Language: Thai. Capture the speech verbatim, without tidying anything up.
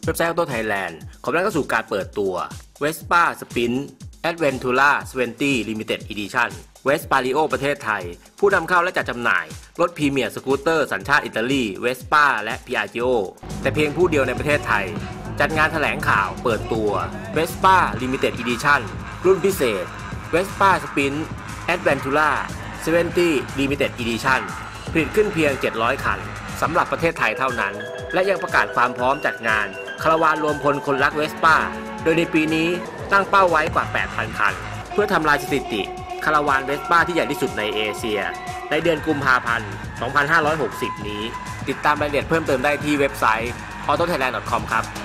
เว็บไซต์ Auto Thailand ขอต้อนรับเข้าสู่การเปิดตัว Vespa Sprint Adventura ยี่สิบ Limited Edition Vespario ประเทศไทยผู้นำเข้าและจัดจำหน่ายรถพรีเมียร์สกูตเตอร์สัญชาติอิตาลี Vespa และ Piaggio แต่เพียงผู้เดียวในประเทศไทยจัดงานแถลงข่าวเปิดตัว Vespa Limited Edition รุ่นพิเศษ Vespa Sprint Adventura ยี่สิบ Limited Edition ผลิตขึ้นเพียงเจ็ดร้อยคันสำหรับประเทศไทยเท่านั้นและยังประกาศความพร้อมจัดงานคาราวานรวมพลคนรักเวสป้าโดยในปีนี้ตั้งเป้าไว้กว่า แปดพัน คันเพื่อทำลายสถิติคาราวานเวสป้าที่ใหญ่ที่สุดในเอเชียในเดือนกุมภาพันธ์ สองพันห้าร้อยหกสิบ นี้ติดตามรายละเอียดเพิ่มเติมได้ที่เว็บไซต์ ออโต้ไทยแลนด์ ดอท คอม ครับ